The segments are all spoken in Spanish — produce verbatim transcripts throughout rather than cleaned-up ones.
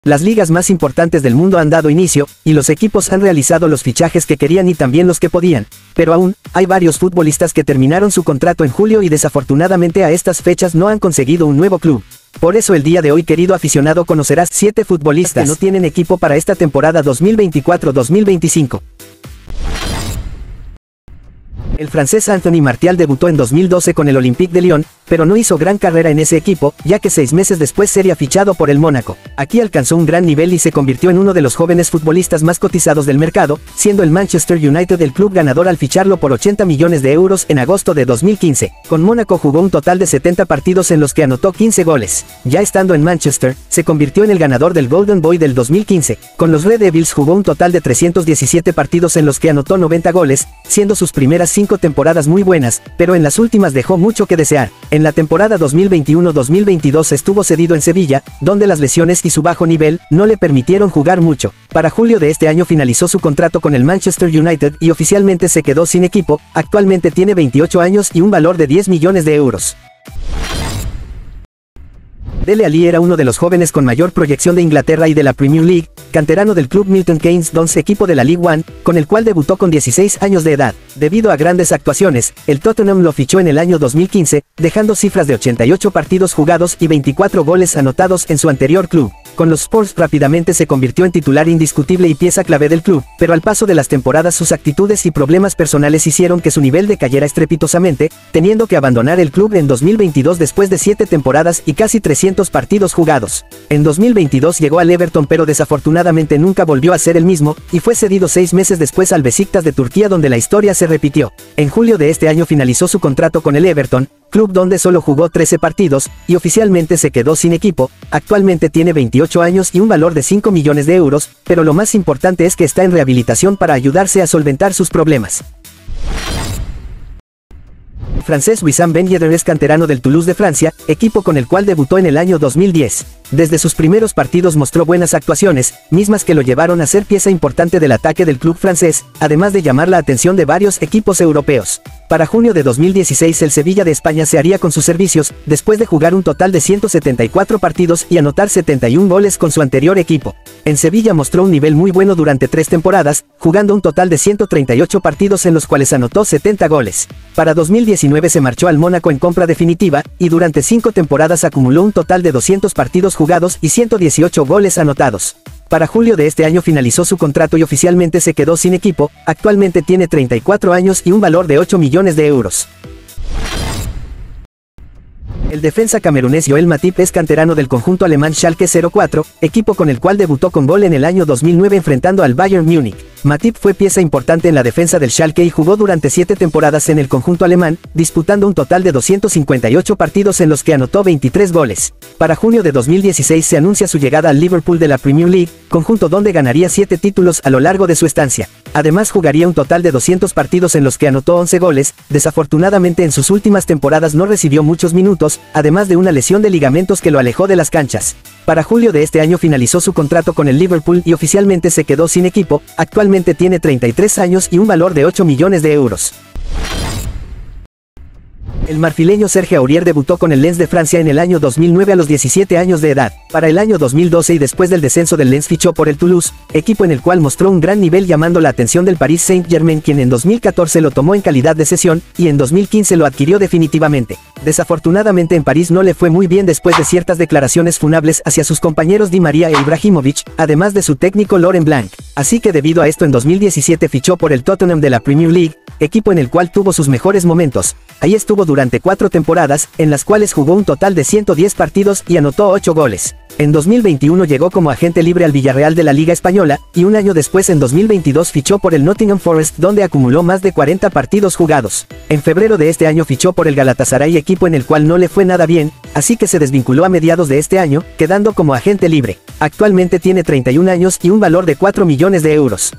Las ligas más importantes del mundo han dado inicio, y los equipos han realizado los fichajes que querían y también los que podían, pero aún, hay varios futbolistas que terminaron su contrato en julio y desafortunadamente a estas fechas no han conseguido un nuevo club. Por eso el día de hoy, querido aficionado, conocerás siete futbolistas que no tienen equipo para esta temporada dos mil veinticuatro dos mil veinticinco. El francés Anthony Martial debutó en dos mil doce con el Olympique de Lyon, pero no hizo gran carrera en ese equipo, ya que seis meses después sería fichado por el Mónaco. Aquí alcanzó un gran nivel y se convirtió en uno de los jóvenes futbolistas más cotizados del mercado, siendo el Manchester United el club ganador al ficharlo por ochenta millones de euros en agosto de dos mil quince. Con Mónaco jugó un total de setenta partidos en los que anotó quince goles. Ya estando en Manchester, se convirtió en el ganador del Golden Boy del dos mil quince. Con los Red Devils jugó un total de trescientos diecisiete partidos en los que anotó noventa goles, siendo sus primeras cinco temporadas muy buenas, pero en las últimas dejó mucho que desear. En la temporada dos mil veintiuno dos mil veintidós estuvo cedido en Sevilla, donde las lesiones y su bajo nivel no le permitieron jugar mucho. Para julio de este año finalizó su contrato con el Manchester United y oficialmente se quedó sin equipo. Actualmente tiene veintiocho años y un valor de diez millones de euros. Dele Alli era uno de los jóvenes con mayor proyección de Inglaterra y de la Premier League, canterano del club Milton Keynes Dons, equipo de la League One, con el cual debutó con dieciséis años de edad. Debido a grandes actuaciones, el Tottenham lo fichó en el año dos mil quince, dejando cifras de ochenta y ocho partidos jugados y veinticuatro goles anotados en su anterior club. Con los Spurs rápidamente se convirtió en titular indiscutible y pieza clave del club, pero al paso de las temporadas sus actitudes y problemas personales hicieron que su nivel decayera estrepitosamente, teniendo que abandonar el club en dos mil veintidós después de siete temporadas y casi trescientos partidos jugados. En dos mil veintidós llegó al Everton, pero desafortunadamente nunca volvió a ser el mismo, y fue cedido seis meses después al Besiktas de Turquía, donde la historia se repitió. En julio de este año finalizó su contrato con el Everton, club donde solo jugó trece partidos, y oficialmente se quedó sin equipo. Actualmente tiene veintiocho años y un valor de cinco millones de euros, pero lo más importante es que está en rehabilitación para ayudarse a solventar sus problemas. El francés Wissam Ben Yedder es canterano del Toulouse de Francia, equipo con el cual debutó en el año dos mil diez. Desde sus primeros partidos mostró buenas actuaciones, mismas que lo llevaron a ser pieza importante del ataque del club francés, además de llamar la atención de varios equipos europeos. Para junio de dos mil dieciséis el Sevilla de España se haría con sus servicios, después de jugar un total de ciento setenta y cuatro partidos y anotar setenta y un goles con su anterior equipo. En Sevilla mostró un nivel muy bueno durante tres temporadas, jugando un total de ciento treinta y ocho partidos en los cuales anotó setenta goles. Para dos mil diecinueve se marchó al Mónaco en compra definitiva, y durante cinco temporadas acumuló un total de doscientos partidos jugados y ciento dieciocho goles anotados. Para julio de este año finalizó su contrato y oficialmente se quedó sin equipo. Actualmente tiene treinta y cuatro años y un valor de ocho millones de euros. El defensa camerunés Joel Matip es canterano del conjunto alemán Schalke cero cuatro, equipo con el cual debutó con gol en el año dos mil nueve enfrentando al Bayern Múnich. Matip fue pieza importante en la defensa del Schalke y jugó durante siete temporadas en el conjunto alemán, disputando un total de doscientos cincuenta y ocho partidos en los que anotó veintitrés goles. Para junio de dos mil dieciséis se anuncia su llegada al Liverpool de la Premier League, conjunto donde ganaría siete títulos a lo largo de su estancia. Además jugaría un total de doscientos partidos en los que anotó once goles. Desafortunadamente en sus últimas temporadas no recibió muchos minutos, además de una lesión de ligamentos que lo alejó de las canchas. Para julio de este año finalizó su contrato con el Liverpool y oficialmente se quedó sin equipo. Actualmente tiene treinta y tres años y un valor de ocho millones de euros. El marfileño Serge Aurier debutó con el Lens de Francia en el año dos mil nueve a los diecisiete años de edad. Para el año dos mil doce y después del descenso del Lens fichó por el Toulouse, equipo en el cual mostró un gran nivel llamando la atención del Paris Saint-Germain, quien en dos mil catorce lo tomó en calidad de cesión, y en dos mil quince lo adquirió definitivamente. Desafortunadamente en París no le fue muy bien después de ciertas declaraciones funables hacia sus compañeros Di María e Ibrahimovic, además de su técnico Laurent Blanc. Así que debido a esto en dos mil diecisiete fichó por el Tottenham de la Premier League, equipo en el cual tuvo sus mejores momentos. Ahí estuvo durante cuatro temporadas, en las cuales jugó un total de ciento diez partidos y anotó ocho goles. En dos mil veintiuno llegó como agente libre al Villarreal de la Liga Española, y un año después en dos mil veintidós fichó por el Nottingham Forest, donde acumuló más de cuarenta partidos jugados. En febrero de este año fichó por el Galatasaray, equipo en el cual no le fue nada bien, así que se desvinculó a mediados de este año, quedando como agente libre. Actualmente tiene treinta y un años y un valor de cuatro millones de euros.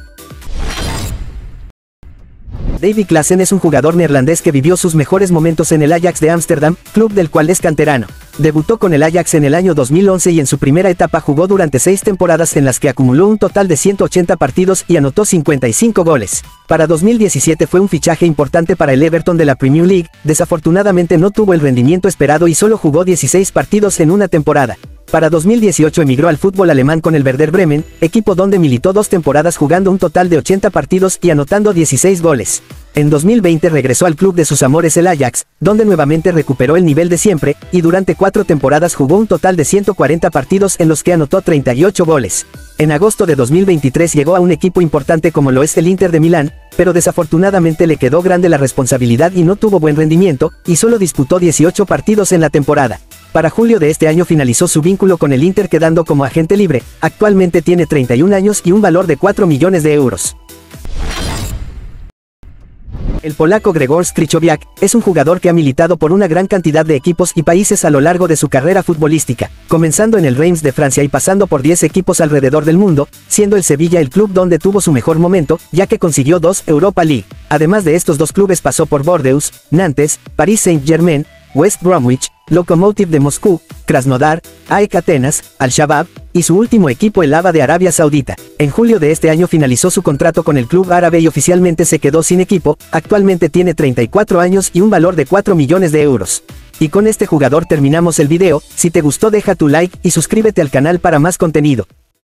Davy Klaassen es un jugador neerlandés que vivió sus mejores momentos en el Ajax de Ámsterdam, club del cual es canterano. Debutó con el Ajax en el año dos mil once y en su primera etapa jugó durante seis temporadas en las que acumuló un total de ciento ochenta partidos y anotó cincuenta y cinco goles. Para dos mil diecisiete fue un fichaje importante para el Everton de la Premier League. Desafortunadamente no tuvo el rendimiento esperado y solo jugó dieciséis partidos en una temporada. Para dos mil dieciocho emigró al fútbol alemán con el Werder Bremen, equipo donde militó dos temporadas jugando un total de ochenta partidos y anotando dieciséis goles. En dos mil veinte regresó al club de sus amores el Ajax, donde nuevamente recuperó el nivel de siempre, y durante cuatro temporadas jugó un total de ciento cuarenta partidos en los que anotó treinta y ocho goles. En agosto de dos mil veintitrés llegó a un equipo importante como lo es el Inter de Milán, pero desafortunadamente le quedó grande la responsabilidad y no tuvo buen rendimiento, y solo disputó dieciocho partidos en la temporada. Para julio de este año finalizó su vínculo con el Inter quedando como agente libre. Actualmente tiene treinta y un años y un valor de cuatro millones de euros. El polaco Grzegorz Krychowiak es un jugador que ha militado por una gran cantidad de equipos y países a lo largo de su carrera futbolística, comenzando en el Reims de Francia y pasando por diez equipos alrededor del mundo, siendo el Sevilla el club donde tuvo su mejor momento, ya que consiguió dos Europa League. Además de estos dos clubes pasó por Bordeaux, Nantes, Paris Saint-Germain, West Bromwich, Lokomotiv de Moscú, Krasnodar, A E K Atenas, Al-Shabaab, y su último equipo el Aba de Arabia Saudita. En julio de este año finalizó su contrato con el club árabe y oficialmente se quedó sin equipo. Actualmente tiene treinta y cuatro años y un valor de cuatro millones de euros. Y con este jugador terminamos el video. Si te gustó deja tu like y suscríbete al canal para más contenido.